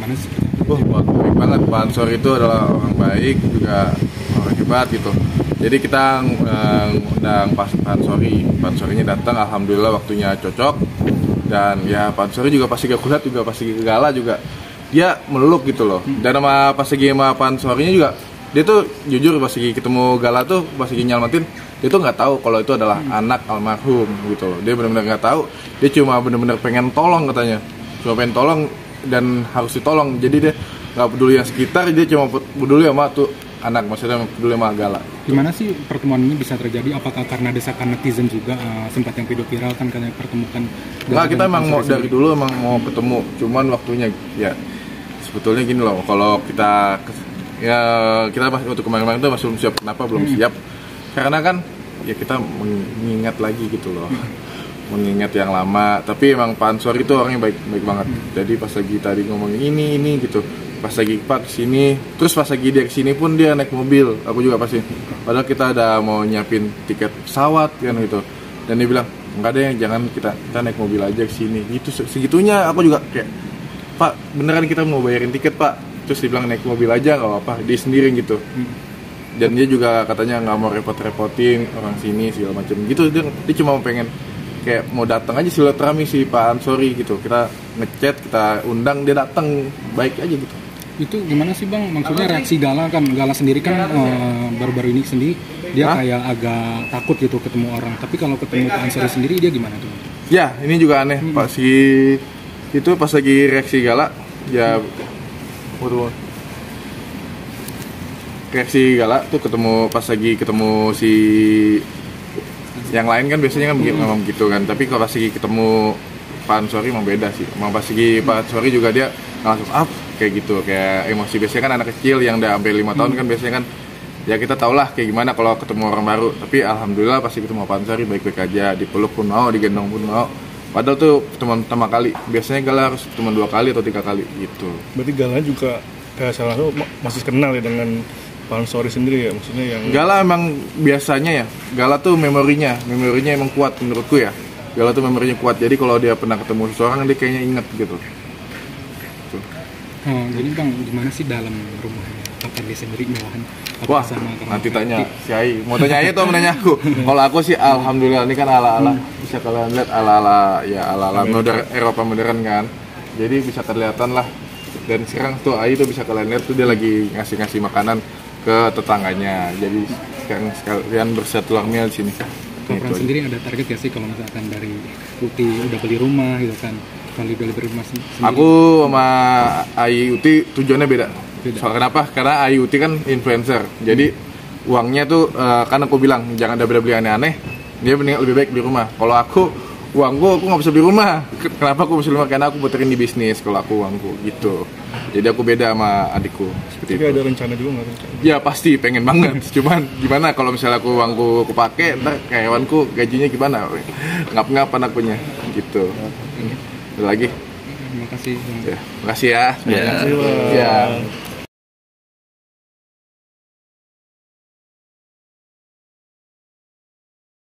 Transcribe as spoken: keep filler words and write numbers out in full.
gimana sih? Oh, baik banget. Pak Ansor itu adalah orang baik, juga orang hebat gitu. Jadi kita ngundang Pak Ansori, Pak Ansorinya datang, alhamdulillah waktunya cocok. Dan ya Pak Ansori juga pasti gak kulihat, juga pasti gala juga. Dia meluk gitu loh. Dan sama pas lagi sama Pak Ansorinya juga, dia tuh jujur pas lagi ketemu gala tuh, pas lagi nyelamatin, dia tuh nggak tahu kalau itu adalah hmm. anak almarhum gitu loh. Dia benar-benar nggak tahu. Dia cuma benar-benar pengen tolong katanya. Cuma pengen tolong dan harus ditolong. Jadi dia nggak peduli yang sekitar, dia cuma peduli sama tuh anak, maksudnya peduli sama gala. Gimana sih pertemuan ini bisa terjadi? Apakah karena desakan netizen juga, uh, sempat yang video viral kan katanya pertemukan? Nggak, kita emang mau dari dulu emang mau ketemu, cuman waktunya ya sebetulnya gini loh. Kalau kita ya kita masih untuk kemarin-kemarin itu masih belum siap. Kenapa belum hmm. siap? Karena kan ya kita mengingat lagi gitu loh. Mengingat yang lama, tapi emang Pak Ansor itu orangnya baik baik banget. Jadi pas lagi tadi ngomongin ini ini gitu, pas lagi Pak kesini, terus pas lagi dia kesini pun dia naik mobil, aku juga pasti. Padahal kita ada mau nyiapin tiket pesawat kan gitu, dan dia bilang nggak ada yang jangan kita kita naik mobil aja kesini. Gitu segitunya aku juga kayak Pak beneran kita mau bayarin tiket Pak, terus dia bilang naik mobil aja nggak apa-apa, dia sendiri gitu. Dan dia juga katanya nggak mau repot-repotin orang sini segala macam gitu. Dia, dia cuma pengen kayak mau datang aja silaturahmi si Pak Ansori gitu. Kita ngechat, kita undang, dia datang, baik aja gitu. Itu gimana sih Bang? Maksudnya reaksi Gala kan, Gala sendiri kan uh, baru-baru ini sendiri dia Hah? kayak agak takut gitu ketemu orang. Tapi kalau ketemu Pak Ansori sendiri dia gimana tuh? Ya ini juga aneh. Hmm. Pas si itu pas lagi reaksi Gala ya, waduh, reaksi Gala tuh ketemu pas lagi ketemu si yang lain kan biasanya kan begitu, memang begitu kan. Tapi kalau pas lagi ketemu Pak Ansori emang beda sih. Emang pas lagi Pak Ansori juga dia langsung up kayak gitu, kayak emosi. Biasanya kan anak kecil yang udah sampai lima tahun kan biasanya kan ya kita tau lah kayak gimana kalau ketemu orang baru. Tapi alhamdulillah pasti ketemu Pak Ansori baik-baik aja, dipeluk pun mau, digendong pun mau. Padahal tuh pertemuan pertama kali, biasanya Gala harus pertemuan dua kali atau tiga kali gitu. Berarti Gala juga kayak salah satu masih kenal ya dengan Pak Ansori sendiri ya, maksudnya yang Gala emang biasanya ya, Gala tuh memorinya, memorinya emang kuat menurutku ya. Gala tuh memorinya kuat, jadi kalau dia pernah ketemu seseorang dia kayaknya inget gitu. Tuh. Oh, jadi Bang gimana sih dalam rumahnya? Apa dia sendiri malahan? Wah, nanti tanya si Ai. Mau tanya Ai atau menanya aku? Kalau aku sih alhamdulillah ini kan ala-ala hmm. bisa kalian lihat ala-ala ya ala-ala modern Eropa modern kan. Jadi bisa kelihatan lah. Dan sekarang tuh Ai tuh bisa kalian lihat tuh dia lagi ngasih-ngasih makanan ke tetangganya. Jadi sekarang sekalian bersilaturahmi di sini. Kalau gitu sendiri ada target gak sih kalau misalkan dari Uti udah beli rumah gitu kan? Kalau beli beli rumah sendiri. Aku sama Ai Uti tujuannya beda. beda. Soal kenapa? Karena Ai Uti kan influencer. Jadi hmm. uangnya tuh uh, kan aku bilang jangan ada beli aneh-aneh. Dia mending lebih baik beli rumah. Kalau aku uangku aku nggak bisa beli rumah. Kenapa aku bisa beli rumah? Karena aku puterin di bisnis kalau aku uangku gitu. Jadi aku beda sama adikku seperti Tapi itu. Ada rencana juga nggak rencana? Ya pasti pengen banget. Cuman gimana kalau misalnya aku uangku aku pakai, ntar karyawanku gajinya gimana? Ngap-ngap anak punya gitu. Ada lagi? Terima kasih. Ya, makasih ya. Terima kasih. Ya.